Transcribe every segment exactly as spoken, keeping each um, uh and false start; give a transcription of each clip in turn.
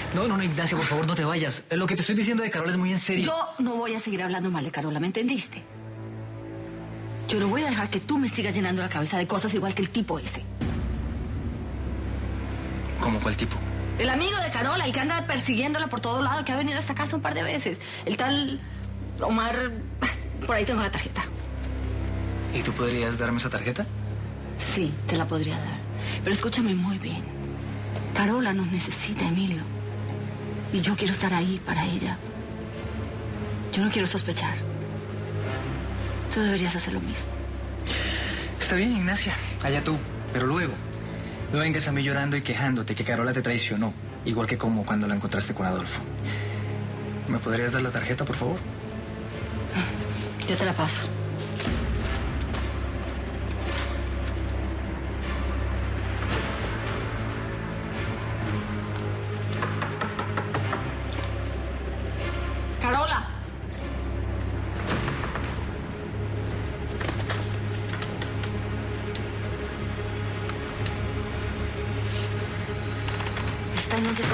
No, no, no, Ignacia, por favor, no te vayas. Lo que te estoy diciendo de Carola es muy en serio. Yo no voy a seguir hablando mal de Carola, ¿me entendiste? Yo no voy a dejar que tú me sigas llenando la cabeza de cosas igual que el tipo ese. ¿Cómo cuál tipo? El amigo de Carola, el que anda persiguiéndola por todo lado, que ha venido a esta casa un par de veces. El tal Omar... Por ahí tengo la tarjeta. ¿Y tú podrías darme esa tarjeta? Sí, te la podría dar. Pero escúchame muy bien. Carola nos necesita, Emilio. Y yo quiero estar ahí para ella. Yo no quiero sospechar. Tú deberías hacer lo mismo. Está bien, Ignacia. Allá tú. Pero luego, no vengas a mí llorando y quejándote que Carola te traicionó. Igual que como cuando la encontraste con Adolfo. ¿Me podrías dar la tarjeta, por favor? Yo te la paso. Carola. Está en donde se...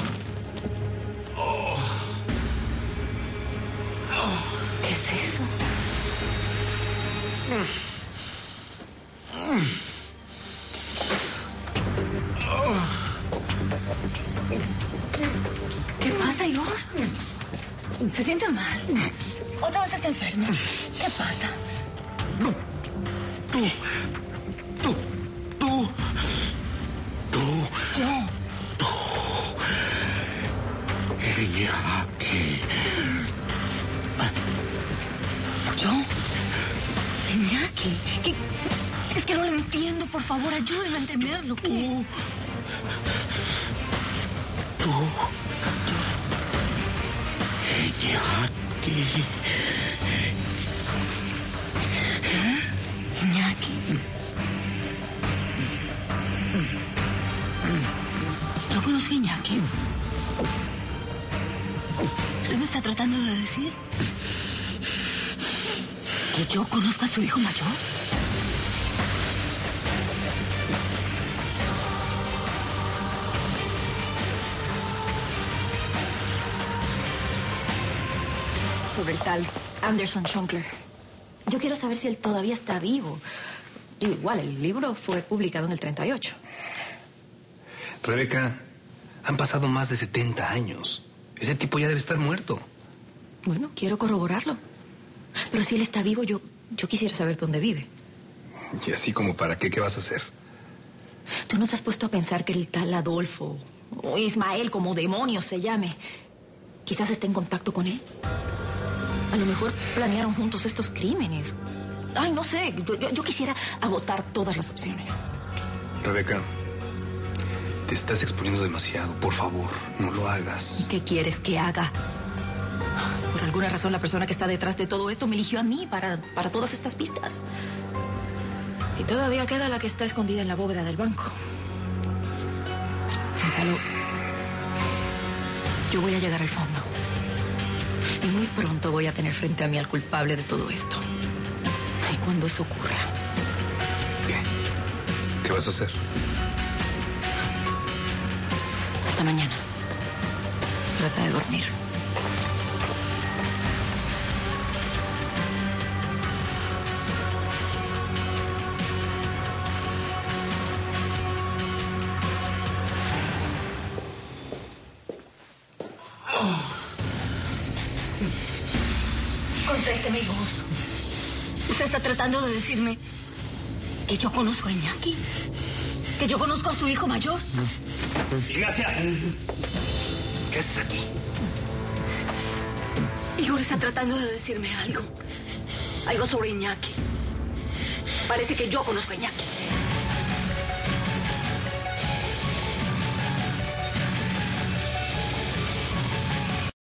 Oh. Oh. ¿Qué es eso? Mm. Mm. Oh. ¿Qué pasa, Igor? ¿Se siente mal? ¿Otra vez está enfermo? ¿Qué pasa? No. Tú. Tú. Tú. Tú. Yo. Tú. Iñaki. ¿Yo? Iñaki. ¿Qué? Es que no lo entiendo. Por favor, ayúdeme a entenderlo. ¿Qué? Tú. Tú. Iñaki. Iñaki. Yo conozco a Iñaki. ¿Usted me está tratando de decir que yo conozco a su hijo mayor? Sobre el tal Anderson Schunkler. Yo quiero saber si él todavía está vivo. Digo, igual, el libro fue publicado en el treinta y ocho. Rebeca, han pasado más de setenta años. Ese tipo ya debe estar muerto. Bueno, quiero corroborarlo. Pero si él está vivo, yo, yo quisiera saber dónde vive. ¿Y así como para qué? ¿Qué vas a hacer? ¿Tú no te has puesto a pensar que el tal Adolfo, o Ismael, como demonios se llame, quizás esté en contacto con él? A lo mejor planearon juntos estos crímenes. Ay, no sé, yo, yo, yo quisiera agotar todas las opciones. Rebeca, te estás exponiendo demasiado. Por favor, no lo hagas. ¿Qué quieres que haga? Por alguna razón, la persona que está detrás de todo esto me eligió a mí para, para todas estas pistas. Y todavía queda la que está escondida en la bóveda del banco. Gonzalo, yo voy a llegar al fondo. Y muy pronto voy a tener frente a mí al culpable de todo esto. Y cuando eso ocurra... ¿Qué? ¿Qué vas a hacer? Hasta mañana. Trata de dormir. Contésteme, Igor. ¿Usted está tratando de decirme que yo conozco a Iñaki? ¿Que yo conozco a su hijo mayor? ¡Ignacia! ¿Qué haces aquí? Igor está tratando de decirme algo. Algo sobre Iñaki. Parece que yo conozco a Iñaki.